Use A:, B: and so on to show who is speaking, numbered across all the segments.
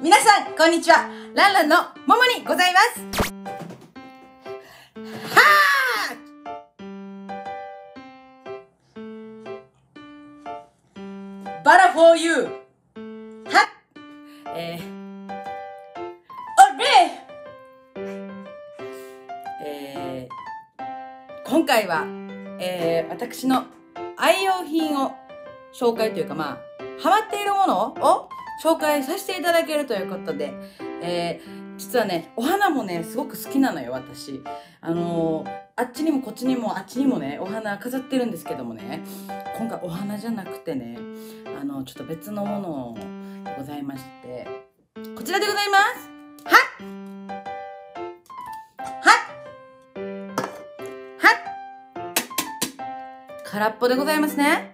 A: 皆さんこんにちは。ランランのももにございます。はーバラ for you は今回は、私の愛用品を紹介というか、ハマっているものを紹介させていただけるということで、実はね、お花もね、すごく好きなのよ、私。あっちにもこっちにもあっちにもね、お花飾ってるんですけどもね、今回お花じゃなくてね、ちょっと別のものでございまして、こちらでございます。空っぽでございますね。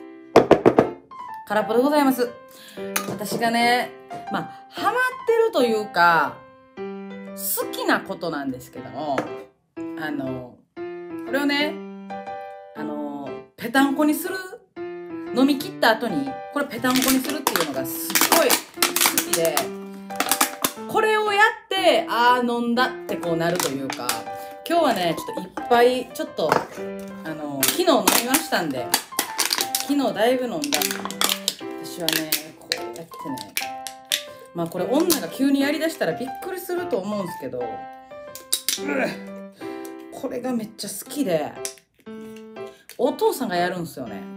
A: 空っぽでございます。私がね、ハマってるというか、好きなことなんですけども、これをね、ぺたんこにする、飲み切った後に、これぺたんこにするっていうのがすごい好きで、これをやって、飲んだってこうなるというか、今日はね、ちょっといっぱい、ちょっと、昨日飲みましたんで、昨日だいぶ飲んだんで、私はね、こうやってね、これ女が急にやりだしたらびっくりすると思うんですけど、これがめっちゃ好きで、お父さんがやるんですよね。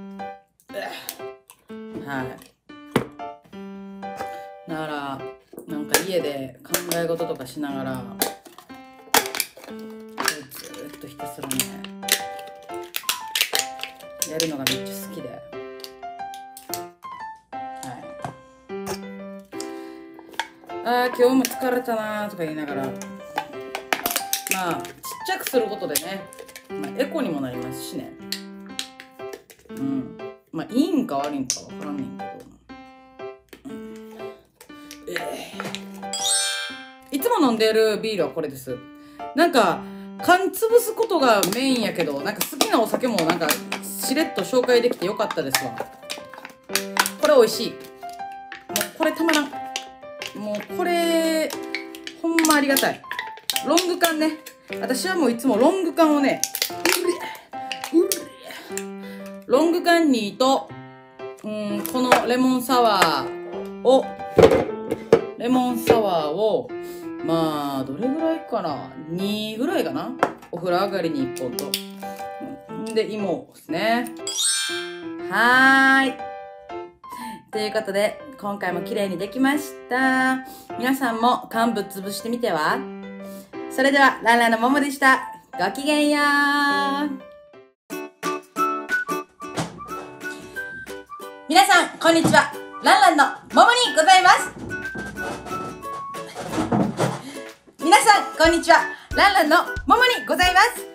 A: はい。だから、なんか家で考え事とかしながら、ずっとひたすらね、やるのがめっちゃ好きで。はい。今日も疲れたなーとか言いながら、ちっちゃくすることでね、エコにもなりますしね。いいんか悪いんかわからんねんけど。いつも飲んでるビールはこれです。なんか、缶潰すことがメインやけど、なんか好きなお酒もなんか、しれっと紹介できてよかったですわ。これ美味しい。もうこれたまらん。もうこれ、ほんまありがたい。ロング缶ね。私はもういつもロング缶をね、ロング缶2と、このレモンサワーを、どれぐらいかな ?2 ぐらいかな、お風呂上がりに1本と。で、芋ですね。はーい。ということで、今回も綺麗にできました。皆さんも缶ぶっ潰してみては？それでは、ランランのももでした。ごきげんよう。皆さん、こんにちは。ランランのももにございます。皆さん、こんにちは。ランランのももにございます。